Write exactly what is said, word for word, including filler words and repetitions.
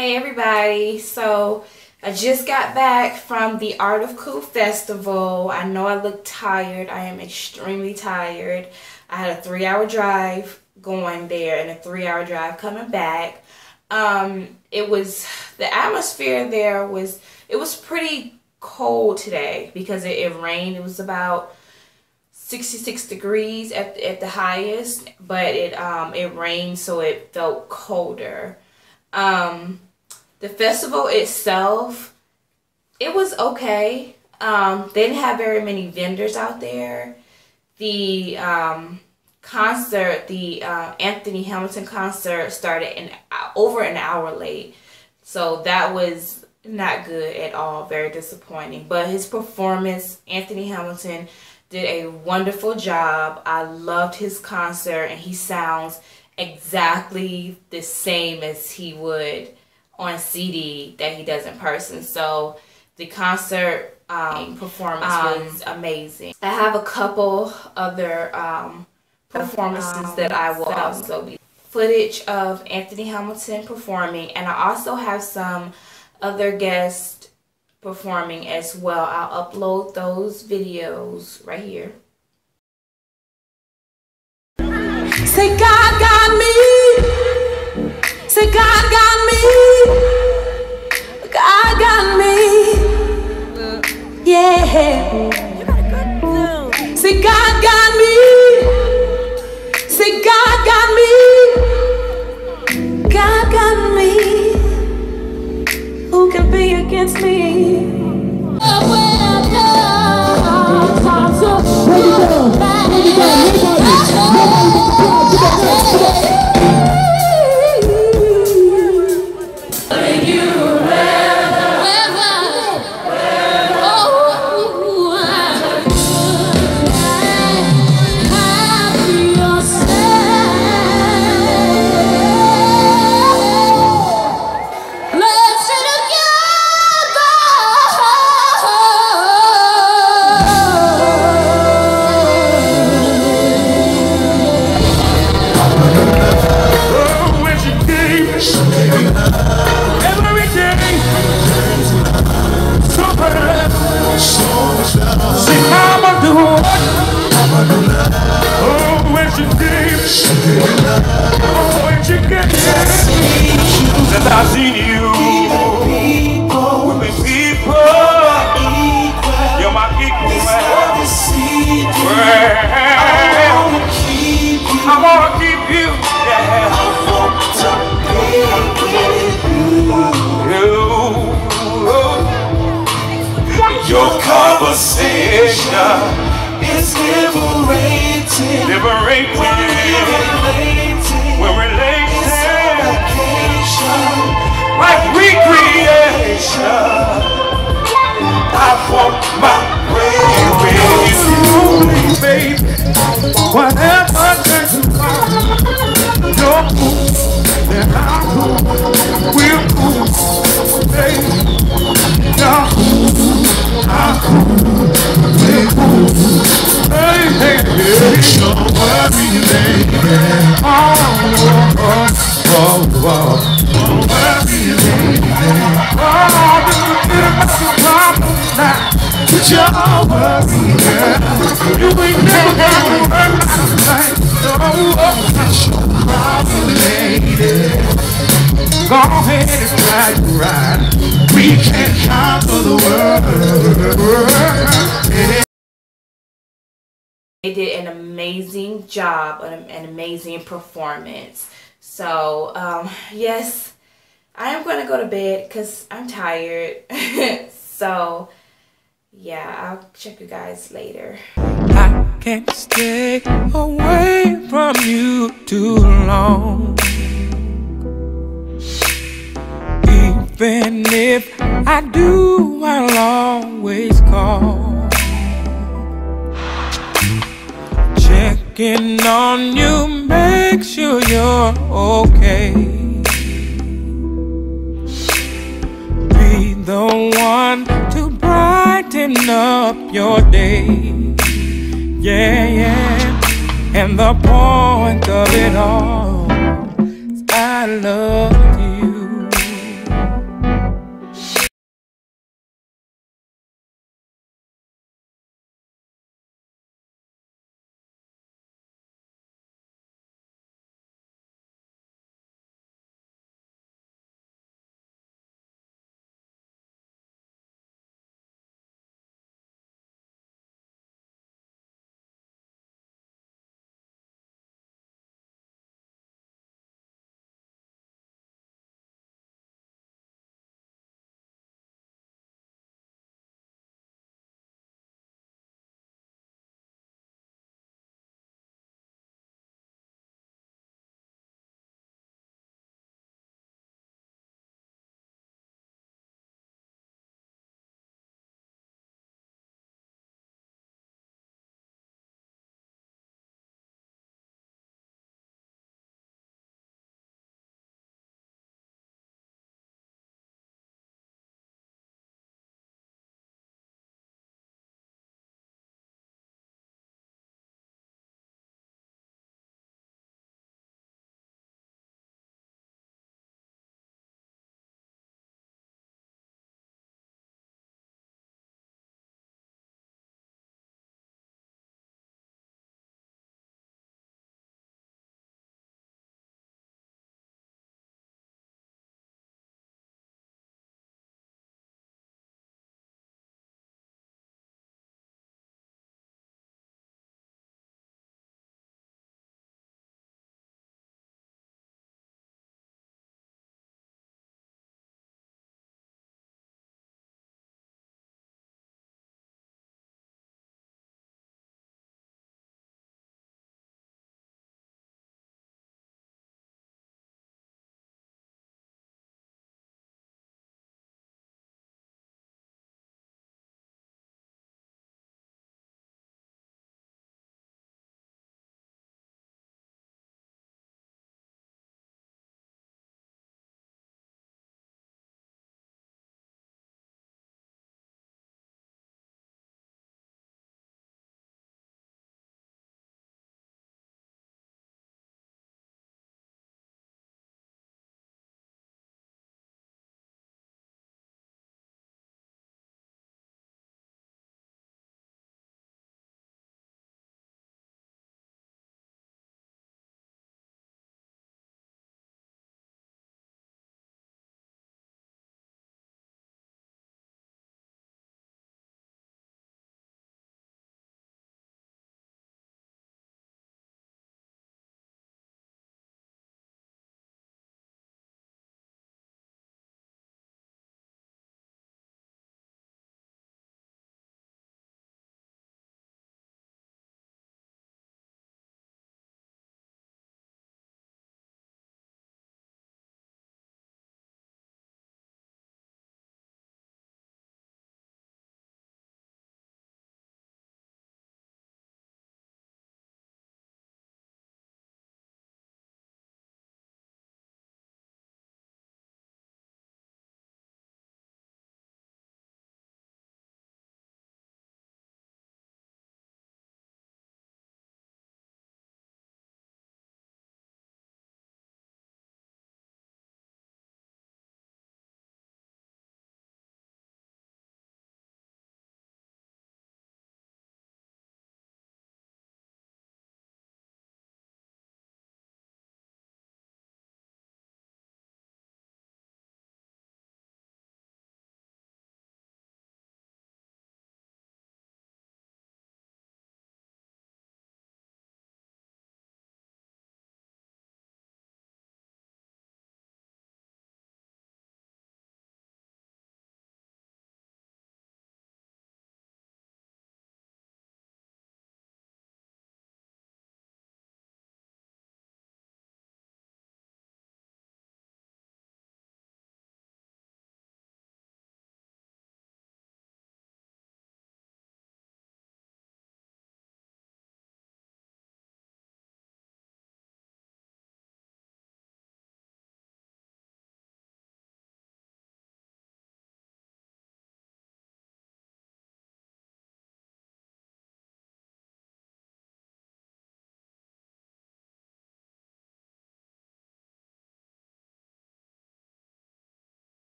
Hey everybody, so I just got back from the Art of Cool Festival. I know I look tired. I am extremely tired. I had a three hour drive going there and a three hour drive coming back. Um, it was, the atmosphere there was, it was pretty cold today because it, it rained. It was about sixty-six degrees at, at the highest, but it, um, it rained, so it felt colder. Um, the festival itself, it was okay. Um, they didn't have very many vendors out there. The um, concert, the uh, Anthony Hamilton concert started an, over an hour late. So that was not good at all, very disappointing. But his performance, Anthony Hamilton did a wonderful job. I loved his concert, and he sounds exactly the same as he would on C D that he does in person. So the concert um, performance um, was amazing. I have a couple other um, performances um, that I will also be footage of Anthony Hamilton performing, and I also have some other guests performing as well. I'll upload those videos right here. Say God got me. Say God got me. God got me. Yeah. Say God got me. Say God got me. God got me. Who can be against me? I've seen you with the people. You're my equal man. I wanna keep you. Yeah. Your conversation is liberating. Liberating. We're relating. Like recreation, I want my way with you, baby. Whatever turns you on, you're cool, then I'm cool. We're cool, baby. You're cool, I'm cool. We're cool, hey, hey, hey. Don't worry, baby. Oh, oh, oh, oh, oh. Don't worry, baby. Oh, this is a problem now. But you're worried, girl. You ain't never gonna work like no that's your problem, lady. Go ahead and try to ride. We can't conquer the world. They did an amazing job, an, an amazing performance. So, um, yes, I am going to go to bed because I'm tired. So, yeah, I'll check you guys later. I can't stay away from you too long. Even if I do, I'll always call. Checking on you, make sure you're okay. Be the one to brighten up your day. Yeah, yeah. And the point of it all is I love you.